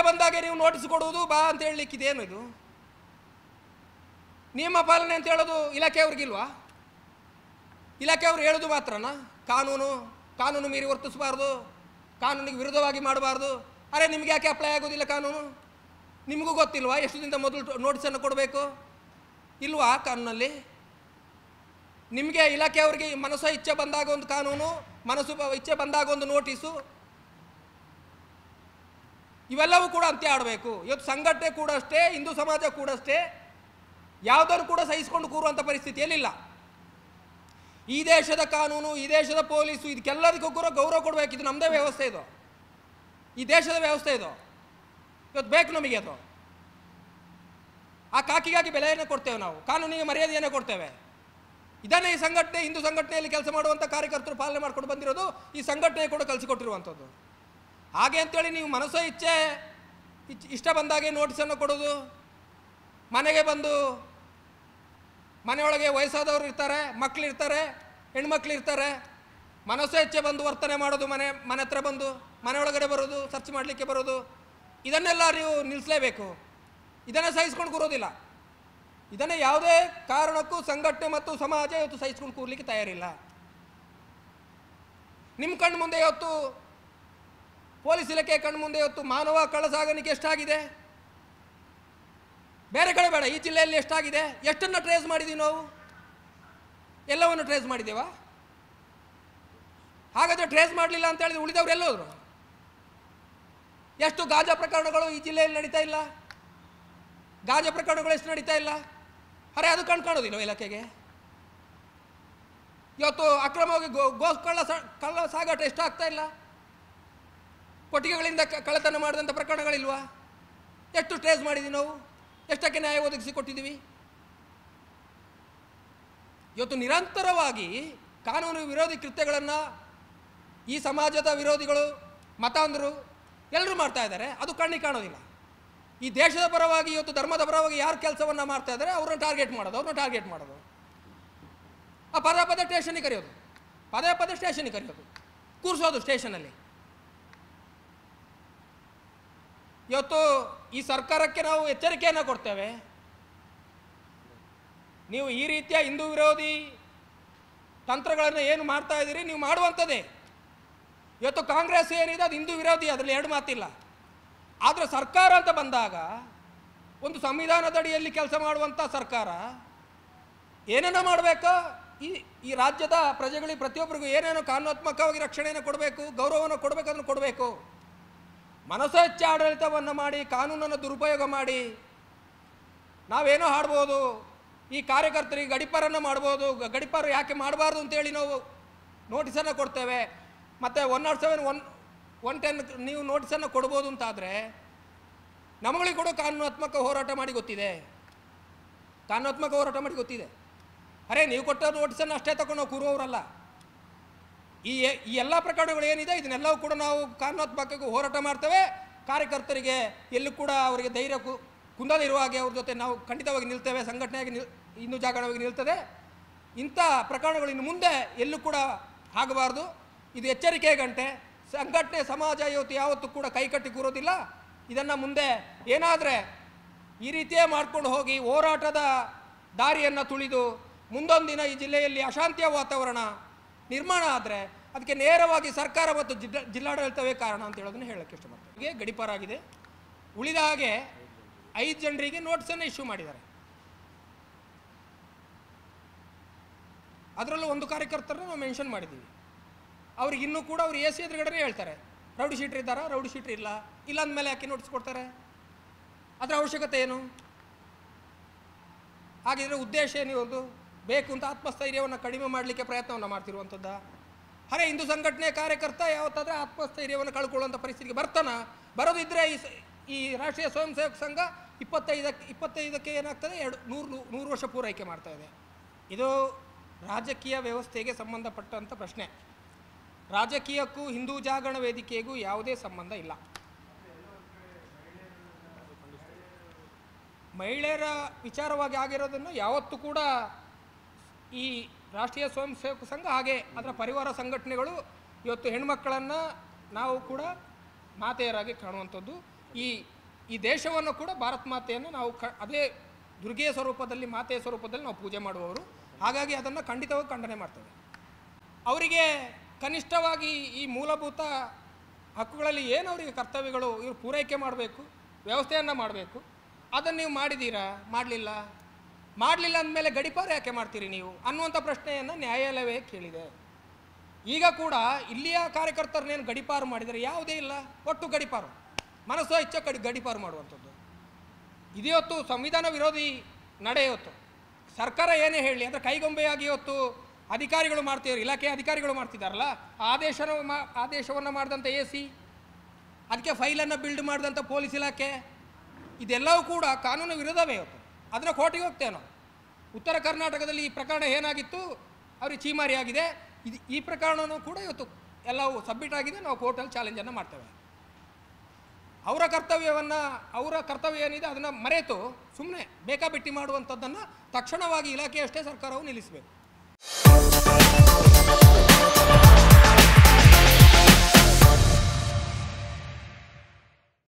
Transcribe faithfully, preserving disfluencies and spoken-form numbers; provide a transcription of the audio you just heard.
ಬಂದಾಗೆ ನೀವು ನೋಟಿಸ್ ಕೊಡುವುದು ಬಾ ಅಂತ ಹೇಳಲಿಕ್ಕಿದೇನು ಇದು? ನಿಯಮ ಪಾಲನೆ ಅಂತ ಹೇಳೋದು ಇಲಾಖೆಯವ್ರಿಗಿಲ್ವಾ? ಇಲಾಖೆಯವ್ರು ಹೇಳೋದು ಮಾತ್ರನಾ ಕಾನೂನು ಕಾನೂನು ಮೀರಿ ವರ್ತಿಸಬಾರ್ದು, ಕಾನೂನಿಗೆ ವಿರುದ್ಧವಾಗಿ ಮಾಡಬಾರ್ದು? ಅರೆ ನಿಮ್ಗೆ ಯಾಕೆ ಅಪ್ಲೈ ಆಗೋದಿಲ್ಲ ಕಾನೂನು? ನಿಮಗೂ ಗೊತ್ತಿಲ್ವಾ ಎಷ್ಟು ದಿನದ ಮೊದಲು ನೋಟಿಸನ್ನು ಕೊಡಬೇಕು? ಇಲ್ವಾ ಕಾನೂನಲ್ಲಿ? ನಿಮಗೆ ಇಲಾಖೆಯವ್ರಿಗೆ ಮನಸ್ಸು ಇಚ್ಛೆ ಬಂದಾಗ ಒಂದು ಕಾನೂನು, ಮನಸ್ಸು ಇಚ್ಛೆ ಬಂದಾಗ ಒಂದು ನೋಟಿಸು, ಇವೆಲ್ಲವೂ ಕೂಡ ಅಂತ್ಯ ಆಡಬೇಕು. ಇವತ್ತು ಸಂಘಟನೆ ಕೂಡ ಅಷ್ಟೇ, ಹಿಂದೂ ಸಮಾಜ ಕೂಡ ಅಷ್ಟೇ, ಯಾವುದನ್ನು ಕೂಡ ಸಹಿಸಿಕೊಂಡು ಕೂರುವಂಥ ಪರಿಸ್ಥಿತಿಯಲ್ಲಿಲ್ಲ. ಈ ದೇಶದ ಕಾನೂನು, ಈ ದೇಶದ ಪೊಲೀಸು, ಇದಕ್ಕೆಲ್ಲದಕ್ಕೂ ಕೂಡ ಗೌರವ ಕೊಡಬೇಕು. ಇದು ನಮ್ಮದೇ ವ್ಯವಸ್ಥೆ, ಇದು ಈ ದೇಶದ ವ್ಯವಸ್ಥೆ, ಇದು ಇವತ್ತು ಬೇಕು ನಮಗೆ. ಅದು ಆ ಕಾಕಿಗಾಗಿ ಬೆಲೆಯನ್ನು ಕೊಡ್ತೇವೆ ನಾವು, ಕಾನೂನಿಗೆ ಮರ್ಯಾದೆಯನ್ನು ಕೊಡ್ತೇವೆ. ಇದನ್ನೇ ಈ ಸಂಘಟನೆ, ಹಿಂದೂ ಸಂಘಟನೆಯಲ್ಲಿ ಕೆಲಸ ಮಾಡುವಂಥ ಕಾರ್ಯಕರ್ತರು ಪಾಲನೆ ಮಾಡ್ಕೊಂಡು ಬಂದಿರೋದು, ಈ ಸಂಘಟನೆ ಕೂಡ ಕಲಿಸಿಕೊಟ್ಟಿರುವಂಥದ್ದು. ಹಾಗೆ ಅಂತೇಳಿ ನೀವು ಮನಸ್ಸೋ ಇಚ್ಛೆ ಇಷ್ಟ ಬಂದಾಗೆ ನೋಟಿಸನ್ನು ಕೊಡೋದು, ಮನೆಗೆ ಬಂದು ಮನೆಯೊಳಗೆ ವಯಸ್ಸಾದವರು ಇರ್ತಾರೆ, ಮಕ್ಕಳು ಇರ್ತಾರೆ, ಹೆಣ್ಮಕ್ಳು ಇರ್ತಾರೆ, ಮನಸ್ಸು ಇಚ್ಛೆ ಬಂದು ವರ್ತನೆ ಮಾಡೋದು, ಮನೆ ಮನೆ ಹತ್ರ ಬಂದು ಮನೆಯೊಳಗಡೆ ಬರೋದು, ಸರ್ಚ್ ಮಾಡಲಿಕ್ಕೆ ಬರೋದು, ಇದನ್ನೆಲ್ಲ ನೀವು ನಿಲ್ಲಿಸಲೇಬೇಕು. ಇದನ್ನು ಸಹಿಸ್ಕೊಂಡು ಕೂರೋದಿಲ್ಲ. ಇದನ್ನು ಯಾವುದೇ ಕಾರಣಕ್ಕೂ ಸಂಘಟನೆ ಮತ್ತು ಸಮಾಜ ಇವತ್ತು ಸಹಿಸ್ಕೊಂಡು ಕೂರ್ಲಿಕ್ಕೆ ತಯಾರಿಲ್ಲ. ನಿಮ್ಮ ಕಣ್ಣು ಮುಂದೆ ಇವತ್ತು ಪೊಲೀಸ್ ಇಲಾಖೆ ಕಣ್ಣು ಮುಂದೆ ಇವತ್ತು ಮಾನವ ಕಳ್ಳಸಾಗಾಣಿಕೆ ಎಷ್ಟಾಗಿದೆ? ಬೇರೆ ಕಡೆ ಬೇಡ, ಈ ಜಿಲ್ಲೆಯಲ್ಲಿ ಎಷ್ಟಾಗಿದೆ? ಎಷ್ಟನ್ನು ಟ್ರೇಸ್ ಮಾಡಿದ್ದೀವಿ ನಾವು? ಎಲ್ಲವನ್ನು ಟ್ರೇಸ್ ಮಾಡಿದ್ದೇವಾ? ಹಾಗಾದರೆ ಟ್ರೇಸ್ ಮಾಡಲಿಲ್ಲ ಅಂತ ಹೇಳಿದ್ರೆ ಉಳಿದವರು ಎಲ್ಲೋದ್ರು? ಎಷ್ಟು ಗಾಂಜಾ ಪ್ರಕರಣಗಳು ಈ ಜಿಲ್ಲೆಯಲ್ಲಿ ನಡೀತಾ ಇಲ್ಲ? ಗಾಂಜಾ ಪ್ರಕರಣಗಳು ಎಷ್ಟು ನಡೀತಾ ಇಲ್ಲ? ಅರೆ ಅದು ಕಣ್ ಕಾಣೋದಿಲ್ಲ ಇಲಾಖೆಗೆ. ಇವತ್ತು ಅಕ್ರಮವಾಗಿ ಗೋ ಗೋ ಕಳ್ಳ ಕಳ್ಳ ಸಾಗಾಟ ಎಷ್ಟಾಗ್ತಾ ಇಲ್ಲ? ಕೊಟ್ಟಿಗೆಗಳಿಂದ ಕಳ್ಳತನ ಮಾಡಿದಂಥ ಪ್ರಕರಣಗಳಿಲ್ವಾ? ಎಷ್ಟು ಟ್ರೇಸ್ ಮಾಡಿದ್ದೀವಿ ನಾವು? ಎಷ್ಟಕ್ಕೆ ನ್ಯಾಯ ಒದಗಿಸಿ ಕೊಟ್ಟಿದ್ದೀವಿ? ಇವತ್ತು ನಿರಂತರವಾಗಿ ಕಾನೂನು ವಿರೋಧಿ ಕೃತ್ಯಗಳನ್ನು ಈ ಸಮಾಜದ ವಿರೋಧಿಗಳು, ಮತಾಂಧರು ಎಲ್ಲರೂ ಮಾಡ್ತಾ ಇದ್ದಾರೆ. ಅದು ಕಣ್ಣಿಗೆ ಕಾಣೋದಿಲ್ಲ. ಈ ದೇಶದ ಪರವಾಗಿ, ಇವತ್ತು ಧರ್ಮದ ಪರವಾಗಿ ಯಾರು ಕೆಲಸವನ್ನು ಮಾಡ್ತಾ ಇದ್ದಾರೆ ಅವ್ರನ್ನ ಟಾರ್ಗೆಟ್ ಮಾಡೋದು, ಅವ್ರನ್ನ ಟಾರ್ಗೆಟ್ ಮಾಡೋದು, ಆ ಪದೇ ಪದೇ ಸ್ಟೇಷನಿಗೆ ಕರೆಯೋದು, ಪದೇ ಪದೇ ಸ್ಟೇಷನಿಗೆ ಕರೆಯೋದು, ಕೂರಿಸೋದು ಸ್ಟೇಷನಲ್ಲಿ. ಇವತ್ತು ಈ ಸರ್ಕಾರಕ್ಕೆ ನಾವು ಎಚ್ಚರಿಕೆಯನ್ನು ಕೊಡ್ತೇವೆ, ನೀವು ಈ ರೀತಿಯ ಹಿಂದೂ ವಿರೋಧಿ ತಂತ್ರಗಳನ್ನು ಏನು ಮಾಡ್ತಾ ಇದ್ದೀರಿ, ನೀವು ಮಾಡುವಂಥದ್ದೇ. ಇವತ್ತು ಕಾಂಗ್ರೆಸ್ ಏನಿದೆ ಅದು ಹಿಂದೂ ವಿರೋಧಿ, ಅದರಲ್ಲಿ ಎರಡು ಮಾತಿಲ್ಲ. ಆದರೆ ಸರ್ಕಾರ ಅಂತ ಬಂದಾಗ, ಒಂದು ಸಂವಿಧಾನದಡಿಯಲ್ಲಿ ಕೆಲಸ ಮಾಡುವಂಥ ಸರ್ಕಾರ ಏನೇನೋ ಮಾಡಬೇಕು, ಈ ಈ ರಾಜ್ಯದ ಪ್ರಜೆಗಳಿಗೆ ಪ್ರತಿಯೊಬ್ಬರಿಗೂ ಏನೇನೋ ಕಾನೂನಾತ್ಮಕವಾಗಿ ರಕ್ಷಣೆಯನ್ನು ಕೊಡಬೇಕು, ಗೌರವವನ್ನು ಕೊಡಬೇಕು, ಅದನ್ನು ಕೊಡಬೇಕು. ಮನಸ್ಸೆಚ್ಚೆ ಆಡಳಿತವನ್ನು ಮಾಡಿ, ಕಾನೂನನ್ನು ದುರುಪಯೋಗ ಮಾಡಿ ನಾವೇನೋ ಹಾಡ್ಬೋದು, ಈ ಕಾರ್ಯಕರ್ತರಿಗೆ ಗಡಿಪಾರನ್ನು ಮಾಡ್ಬೋದು, ಗಡಿಪಾರು ಯಾಕೆ ಮಾಡಬಾರ್ದು ಅಂತೇಳಿ ನಾವು ನೋಟಿಸನ್ನು ಕೊಡ್ತೇವೆ. ಮತ್ತು one not seven one one ten ನೀವು ನೋಟಿಸನ್ನು ಕೊಡ್ಬೋದು ಅಂತಾದರೆ ನಮ್ಮಗಳಿಗೆ ಕೂಡ ಕಾನೂನಾತ್ಮಕ ಹೋರಾಟ ಮಾಡಿ ಗೊತ್ತಿದೆ, ಕಾನೂನಾತ್ಮಕ ಹೋರಾಟ ಮಾಡಿ ಗೊತ್ತಿದೆ. ಅರೆ ನೀವು ಕೊಟ್ಟ ನೋಟಿಸನ್ನು ಅಷ್ಟೇ ತಗೊಂಡು ನಾವು ಕೂರುವವರಲ್ಲ. ಈ ಈ ಎಲ್ಲ ಪ್ರಕರಣಗಳು ಏನಿದೆ ಇದನ್ನೆಲ್ಲವೂ ಕೂಡ ನಾವು ಕಾನೂನಾತ್ಮಕ ಹೋರಾಟ ಮಾಡ್ತೇವೆ. ಕಾರ್ಯಕರ್ತರಿಗೆ ಎಲ್ಲೂ ಕೂಡ ಅವರಿಗೆ ಧೈರ್ಯ ಕು ಕುಂದಲಿರುವ ಹಾಗೆ ಅವ್ರ ಜೊತೆ ನಾವು ಖಂಡಿತವಾಗಿ ನಿಲ್ತೇವೆ. ಸಂಘಟನೆಯಾಗಿ ನಿಲ್ ಇನ್ನೂ ಜಾಗರವಾಗಿ ನಿಲ್ತದೆ. ಇಂಥ ಪ್ರಕರಣಗಳು ಇನ್ನು ಮುಂದೆ ಎಲ್ಲೂ ಕೂಡ ಆಗಬಾರ್ದು. ಇದು ಎಚ್ಚರಿಕೆ ಗಂಟೆ. ಸಂಘಟನೆ ಸಮಾಜ ಇವತ್ತು ಯಾವತ್ತೂ ಕೂಡ ಕೈಕಟ್ಟಿ ಕೂರೋದಿಲ್ಲ. ಇದನ್ನು ಮುಂದೆ ಏನಾದರೆ ಈ ರೀತಿಯೇ ಮಾಡ್ಕೊಂಡು ಹೋಗಿ ಹೋರಾಟದ ದಾರಿಯನ್ನು ತುಳಿದು ಮುಂದೊಂದಿನ ಈ ಜಿಲ್ಲೆಯಲ್ಲಿ ಅಶಾಂತಿಯ ವಾತಾವರಣ ನಿರ್ಮಾಣ ಆದರೆ ಅದಕ್ಕೆ ನೇರವಾಗಿ ಸರ್ಕಾರ ಮತ್ತು ಜಿಲ್ಲಾ ಜಿಲ್ಲಾಡಳಿತವೇ ಕಾರಣ ಅಂತ ಹೇಳೋದನ್ನು ಹೇಳೋಕ್ಕೆ ಇಷ್ಟಪಡ್ತೀನಿ. ಹೀಗೆ ಗಡಿಪಾರಾಗಿದೆ. ಉಳಿದ ಹಾಗೆ ಐದು ಜನರಿಗೆ ನೋಟಿಸನ್ನು ಇಶ್ಯೂ ಮಾಡಿದ್ದಾರೆ. ಅದರಲ್ಲೂ ಒಂದು ಕಾರ್ಯಕರ್ತರನ್ನು ನಾವು ಮೆನ್ಷನ್ ಮಾಡಿದ್ದೀವಿ. ಅವ್ರಿಗೆ ಇನ್ನೂ ಕೂಡ ಅವ್ರು ಎ ಸಿ ಎದುರುಗಡೆ ಹೇಳ್ತಾರೆ, ರೌಡಿ ಶೀಟ್ರ್ ಇದ್ದಾರಾ, ರೌಡಿ ಶೀಟ್ರ್ ಇಲ್ಲ ಇಲ್ಲ ಅಂದಮೇಲೆ ಯಾಕೆ ನೋಟಿಸ್ ಕೊಡ್ತಾರೆ? ಅದರ ಅವಶ್ಯಕತೆ ಏನು? ಹಾಗಿದ್ರೆ ಉದ್ದೇಶ ಏನಿರೋದು? ಬೇಕು ಅಂತ ಆತ್ಮಸ್ಥೈರ್ಯವನ್ನು ಕಡಿಮೆ ಮಾಡಲಿಕ್ಕೆ ಪ್ರಯತ್ನವನ್ನು ಮಾಡ್ತಿರುವಂಥದ್ದ? ಅರೆ ಹಿಂದೂ ಸಂಘಟನೆ ಕಾರ್ಯಕರ್ತ ಯಾವತ್ತಾದರೆ ಆತ್ಮಸ್ಥೈರ್ಯವನ್ನು ಕಳ್ಕೊಳ್ಳುವಂಥ ಪರಿಸ್ಥಿತಿಗೆ ಬರ್ತಾನ? ಬರೋದಿದ್ದರೆ ಈ ಈ ರಾಷ್ಟ್ರೀಯ ಸ್ವಯಂ ಸೇವಕ ಸಂಘ ಇಪ್ಪತ್ತೈದಕ್ಕೆ ಇಪ್ಪತ್ತೈದಕ್ಕೆ ಏನಾಗ್ತದೆ, ಎರಡು ನೂರು ನೂರು ವರ್ಷ ಪೂರೈಕೆ ಮಾಡ್ತಾ ಇದೆ. ಇದು ರಾಜಕೀಯ ವ್ಯವಸ್ಥೆಗೆ ಸಂಬಂಧಪಟ್ಟಂಥ ಪ್ರಶ್ನೆ. ರಾಜಕೀಯಕ್ಕೂ ಹಿಂದೂ ಜಾಗರಣ ವೇದಿಕೆಗೂ ಯಾವುದೇ ಸಂಬಂಧ ಇಲ್ಲ. ಮಹಿಳೆಯರ ವಿಚಾರವಾಗಿ ಆಗಿರೋದನ್ನು ಯಾವತ್ತೂ ಕೂಡ ಈ ರಾಷ್ಟ್ರೀಯ ಸ್ವಯಂ ಸೇವಕ ಸಂಘ ಹಾಗೆ ಅದರ ಪರಿವಾರ ಸಂಘಟನೆಗಳು ಇವತ್ತು ಹೆಣ್ಮಕ್ಕಳನ್ನು ನಾವು ಕೂಡ ಮಾತೆಯರಾಗಿ ಕಾಣುವಂಥದ್ದು ಈ ಈ ದೇಶವನ್ನು ಕೂಡ ಭಾರತ ಮಾತೆಯನ್ನು ನಾವು ಕ ಅದೇ ದುರ್ಗೆಯ ಸ್ವರೂಪದಲ್ಲಿ ಮಾತೆಯ ಸ್ವರೂಪದಲ್ಲಿ ನಾವು ಪೂಜೆ ಮಾಡುವವರು. ಹಾಗಾಗಿ ಅದನ್ನು ಖಂಡಿತವಾಗಿ ಖಂಡನೆ ಮಾಡ್ತೇವೆ. ಅವರಿಗೆ ಕನಿಷ್ಠವಾಗಿ ಈ ಮೂಲಭೂತ ಹಕ್ಕುಗಳಲ್ಲಿ ಏನು ಅವರಿಗೆ ಕರ್ತವ್ಯಗಳು ಇವರು ಪೂರೈಕೆ ಮಾಡಬೇಕು, ವ್ಯವಸ್ಥೆಯನ್ನು ಮಾಡಬೇಕು, ಅದನ್ನು ನೀವು ಮಾಡಿದ್ದೀರಾ? ಮಾಡಲಿಲ್ಲ. ಮಾಡಲಿಲ್ಲ ಅಂದಮೇಲೆ ಗಡೀಪಾರು ಯಾಕೆ ಮಾಡ್ತೀರಿ ನೀವು ಅನ್ನುವಂಥ ಪ್ರಶ್ನೆಯನ್ನು ನ್ಯಾಯಾಲಯವೇ ಕೇಳಿದೆ. ಈಗ ಕೂಡ ಇಲ್ಲಿಯ ಕಾರ್ಯಕರ್ತರನ್ನೇನು ಗಡೀಪಾರು ಮಾಡಿದರೆ ಯಾವುದೇ ಇಲ್ಲ, ಒಟ್ಟು ಗಡೀಪಾರು, ಮನಸ್ಸೋ ಇಚ್ಛೆ ಕಡಿ ಗಡೀಪಾರು ಮಾಡುವಂಥದ್ದು. ಇದಿವತ್ತು ಸಂವಿಧಾನ ವಿರೋಧಿ ನಡೆ. ಇವತ್ತು ಸರ್ಕಾರ ಏನೇ ಹೇಳಿ ಅಂದರೆ ಕೈಗೊಂಬೆಯಾಗಿ ಇವತ್ತು ಅಧಿಕಾರಿಗಳು ಮಾಡ್ತಿದ್ದಾರೆ, ಇಲಾಖೆ ಅಧಿಕಾರಿಗಳು ಮಾಡ್ತಿದ್ದಾರಲ್ಲ, ಆದೇಶನ ಮಾ ಆದೇಶವನ್ನು ಮಾಡಿದಂಥ ಎ ಸಿ, ಅದಕ್ಕೆ ಫೈಲನ್ನು ಬಿಲ್ಡ್ ಮಾಡಿದಂಥ ಪೊಲೀಸ್ ಇಲಾಖೆ, ಇದೆಲ್ಲವೂ ಕೂಡ ಕಾನೂನು ವಿರೋಧವೇ. ಇವತ್ತು ಅದನ್ನು ಕೋರ್ಟಿಗೆ ಹೋಗ್ತೇವೆ ನಾವು. ಉತ್ತರ ಕರ್ನಾಟಕದಲ್ಲಿ ಈ ಪ್ರಕರಣ ಏನಾಗಿತ್ತು, ಅವ್ರಿಗೆ ಚೀಮಾರಿ ಆಗಿದೆ. ಇದು ಈ ಪ್ರಕರಣವೂ ಕೂಡ ಇವತ್ತು ಎಲ್ಲವೂ ಸಬ್ಮಿಟ್ ಆಗಿದೆ. ನಾವು ಕೋರ್ಟಲ್ಲಿ ಚಾಲೆಂಜನ್ನು ಮಾಡ್ತೇವೆ. ಅವರ ಕರ್ತವ್ಯವನ್ನು ಅವರ ಕರ್ತವ್ಯ ಏನಿದೆ ಅದನ್ನು ಮರೆತು ಸುಮ್ಮನೆ ಬೇಕಾಬಿಟ್ಟಿ ಮಾಡುವಂಥದ್ದನ್ನು ತಕ್ಷಣವಾಗಿ ಇಲಾಖೆಯಷ್ಟೇ ಸರ್ಕಾರವು ನಿಲ್ಲಿಸಬೇಕು.